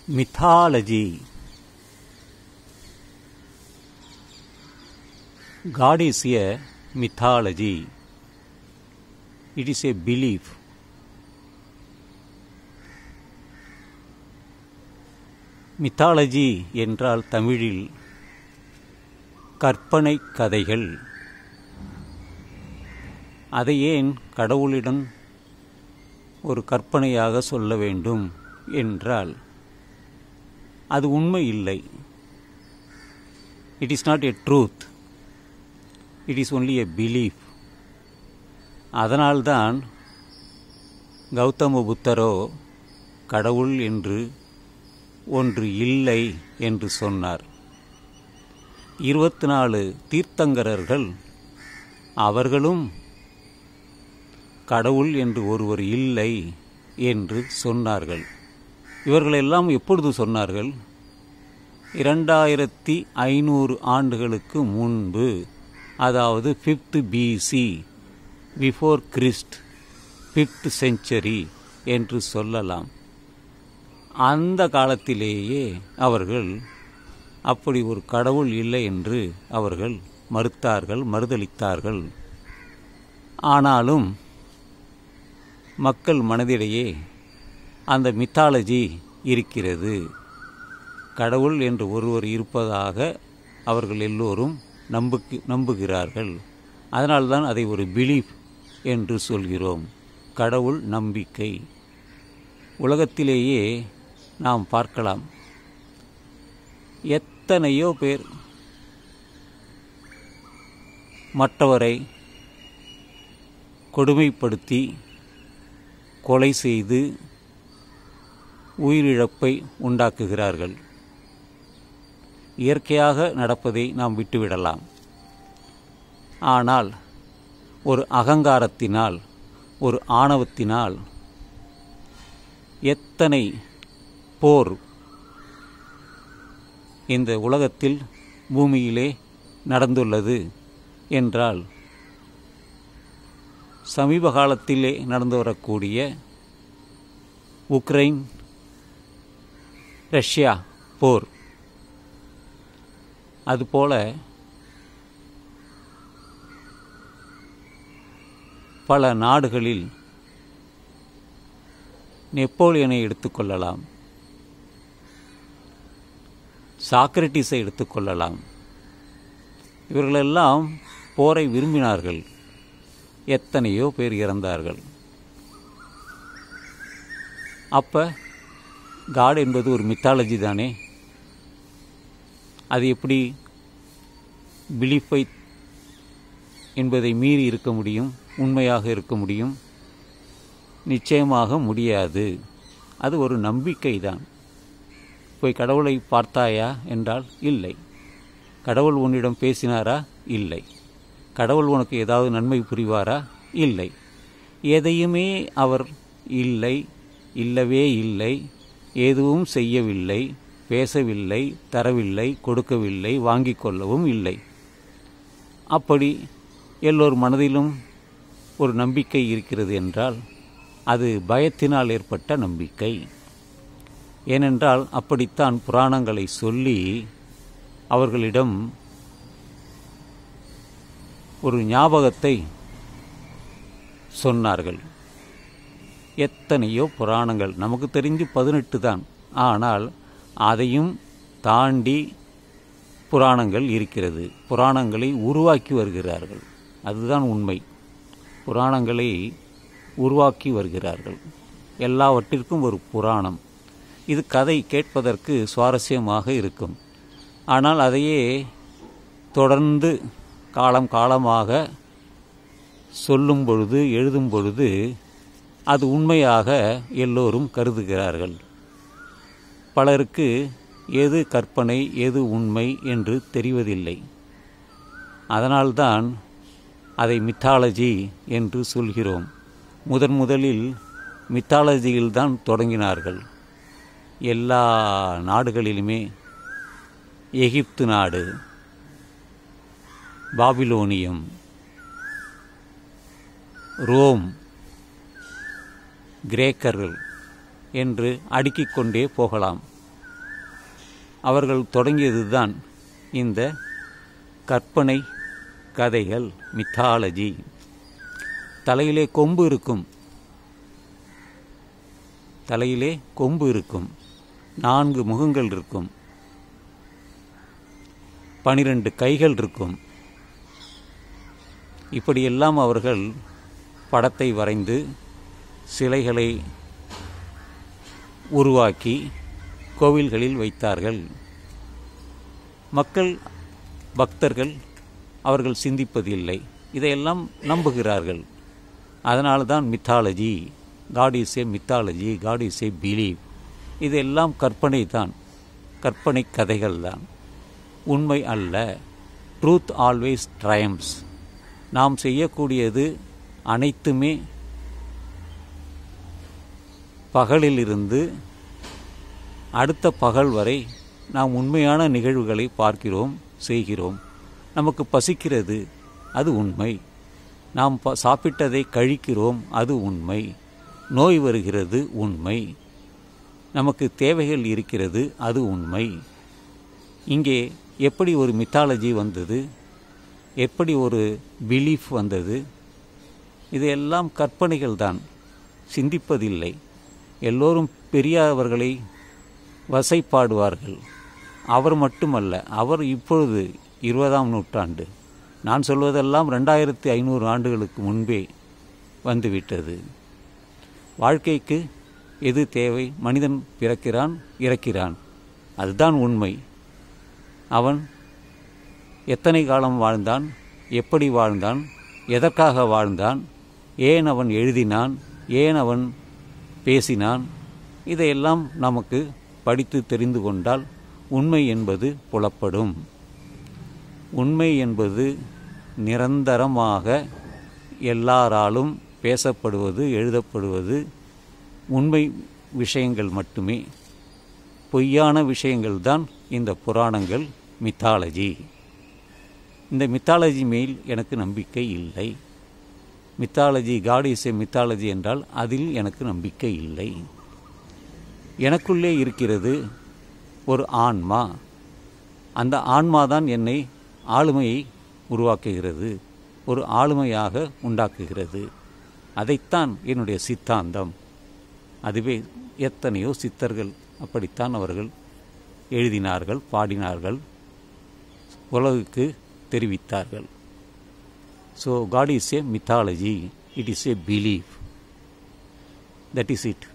Mythology. God is a mythology. It is a belief. Mythology என்றால் தமிழில் கற்பனை கதைகள். அதை ஏன் கடவுளிடம் ஒரு கற்பனையாக சொல்ல வேண்டும் என்றால் அது உண்மை இல்லை. It is not a truth, it is only a belief. அதனால்தான் கௌதம புத்தரோ கடவுள் என்று ஒன்று இல்லை என்று சொன்னார். 24 தீர்த்தங்கரர்கள் அவர்களும் கடவுள் என்று ஒருவர் இல்லை என்று சொன்னார்கள். இவர்களெல்லாம் எப்பொழுது சொன்னார்கள்? 2500 ஆண்டுகளுக்கு முன்பு, அதாவது 5th BC, before Christ, 5th century என்று சொல்லலாம். அந்த காலத்திலேயே அவர்கள் அப்படி ஒரு கடவுள் இல்லை என்று அவர்கள் மறுதலித்தார்கள். ஆனாலும் மக்கள் மனதிடையே அந்த மித்தாலஜி இருக்கிறது. கடவுள் என்று ஒருவர் இருப்பதாக அவர்கள் எல்லோரும் நம்புகிறார்கள். அதனால்தான் அதை ஒரு பிலீஃப் என்று சொல்கிறோம். கடவுள் நம்பிக்கை. உலகத்திலேயே நாம் பார்க்கலாம், எத்தனையோ பேர் மற்றவரை கொடுமைப்படுத்தி கொலை செய்து உயிரிழப்பை உண்டாக்குகிறார்கள். இயற்கையாக நடப்பதை நாம் விட்டுவிடலாம். ஆனால் ஒரு அகங்காரத்தினால், ஒரு ஆணவத்தினால் எத்தனை போர் இந்த உலகத்தில், பூமியிலே நடந்துள்ளது என்றால், சமீப காலத்திலே நடந்து வரக்கூடிய உக்ரைன் ரஷ்யா போர், அதுபோல பல நாடுகளில் நெப்போலியனை எடுத்துக்கொள்ளலாம், சாக்ரட்டிஸை எடுத்துக்கொள்ளலாம். இவர்களெல்லாம் போரை விரும்பினார்கள். எத்தனையோ பேர் இறந்தார்கள். அப்போ காட் என்பது ஒரு மித்தாலஜி தானே. அது எப்படி பிலீஃபை என்பதை மீறி இருக்க முடியும், உண்மையாக இருக்க முடியும்? நிச்சயமாக முடியாது. அது ஒரு நம்பிக்கை தான். போய் கடவுளை பார்த்தாயா என்றால் இல்லை. கடவுள் உன்னிடம் பேசினாரா? இல்லை. கடவுள் உனக்கு ஏதாவது நன்மை புரிவாரா? இல்லை. எதையுமே அவர் இல்லை, இல்லவே இல்லை, எதுவும் செய்யவில்லை, பேசவில்லை, தரவில்லை, கொடுக்கவில்லை, வாங்கிக் கொள்ளவும் இல்லை. அப்படி எல்லோர் மனதிலும் ஒரு நம்பிக்கை இருக்கிறது என்றால் அது பயத்தினால் ஏற்பட்ட நம்பிக்கை. ஏனென்றால் அப்படித்தான் புராணங்களை சொல்லி அவர்களிடம் ஒரு ஞாபகத்தை சொன்னார்கள். எத்தனையோ புராணங்கள், நமக்கு தெரிஞ்சு 18 தான். ஆனால் அதையும் தாண்டி புராணங்கள் இருக்கிறது. புராணங்களை உருவாக்கி வருகிறார்கள். அதுதான் உண்மை. புராணங்களை உருவாக்கி வருகிறார்கள். எல்லாவற்றிற்கும் ஒரு புராணம். இது கதை கேட்பதற்கு சுவாரஸ்யமாக இருக்கும். ஆனால் அதையே தொடர்ந்து காலமாக சொல்லும் பொழுது, எழுதும் பொழுது அது உண்மையாக எல்லோரும் கருதுகிறார்கள். பலருக்கு எது கற்பனை, எது உண்மை என்று தெரிவதில்லை. அதனால்தான் அதை மித்தாலஜி என்று சொல்கிறோம். முதலில் மித்தாலஜியில்தான் தொடங்கினார்கள். எல்லா நாடுகளிலுமே, எகிப்து நாடு, பாபிலோனியம், ரோம், கிரேக்கர்கள் என்று அடுக்கிக் கொண்டே போகலாம். அவர்கள் தொடங்கியது தான் இந்த கற்பனை கதைகள், மித்தாலஜி. தலையிலே கொம்பு இருக்கும், தலையிலே கொம்பு இருக்கும், 4 முகங்கள் இருக்கும், 12 கைகள் இருக்கும். இப்படியெல்லாம் அவர்கள் படத்தை வரைந்து சிலைகளை உருவாக்கி கோவில்களில் வைத்தார்கள். மக்கள், பக்தர்கள் அவர்கள் சிந்திப்பதில்லை, இதையெல்லாம் நம்புகிறார்கள். அதனால தான் mythology, god is a mythology, god is a believe. இதெல்லாம் கற்பனை தான், கற்பனை கதைகள் தான், உண்மை அல்ல. Truth always triumphs. நாம் செய்யக்கூடியது அனைத்துமே பகலிலிருந்து அடுத்த பகல் வரை நாம் உண்மையான நிகழ்வுகளை பார்க்கிறோம், செய்கிறோம். நமக்கு பசிக்கிறது, அது உண்மை. நாம் சாப்பிட்டதை கழிக்கிறோம், அது உண்மை. நோய் வருகிறது, உண்மை. நமக்கு தேவைகள் இருக்கிறது, அது உண்மை. இங்கே எப்படி ஒரு மித்தாலஜி வந்தது, எப்படி ஒரு பிலீஃப் வந்தது? இதையெல்லாம் கற்பனைகள் தான், சிந்திப்பதில்லை. எல்லோரும் பெரியவர்களை வசைப்பாடுவார்கள். அவர் மட்டுமல்ல, அவர் இப்பொழுது 20ஆம் நூற்றாண்டு. நான் சொல்வதெல்லாம் 2500 ஆண்டுகளுக்கு முன்பே வந்துவிட்டது. வாழ்க்கைக்கு எது தேவை? மனிதன் பிறக்கிறான், இறக்கிறான், அதுதான் உண்மை. அவன் எத்தனை காலம் வாழ்ந்தான், எப்படி வாழ்ந்தான், எதற்காக வாழ்ந்தான், ஏன் அவன் எழுதினான், ஏன் அவன் பேசினான், இதையெல்லாம் நமக்கு படித்து தெரிந்து கொண்டால் உண்மை என்பது புலப்படும். உண்மை என்பது நிரந்தரமாக எல்லாராலும் பேசப்படுவது, எழுதப்படுவது உண்மை விஷயங்கள் மட்டுமே. பொய்யான விஷயங்கள்தான் இந்த புராணங்கள், மித்தாலஜி. இந்த மித்தாலஜி மேல் எனக்கு நம்பிக்கை இல்லை. Mythology, god is a mythology என்றால் அதில் எனக்கு நம்பிக்கை இல்லை. எனக்குள்ளே இருக்கிறது ஒரு ஆன்மா. அந்த ஆன்மாதான் என்னை ஆளுமையை உருவாக்குகிறது, ஒரு ஆளுமையாக உண்டாக்குகிறது. அதைத்தான் என்னுடைய சித்தாந்தம். அதுவே எத்தனையோ சித்தர்கள் அப்படித்தான் அவர்கள் எழுதினார்கள், பாடினார்கள், உலகுக்கு தெரிவித்தார்கள். So god is a mythology, it is a belief. That is it.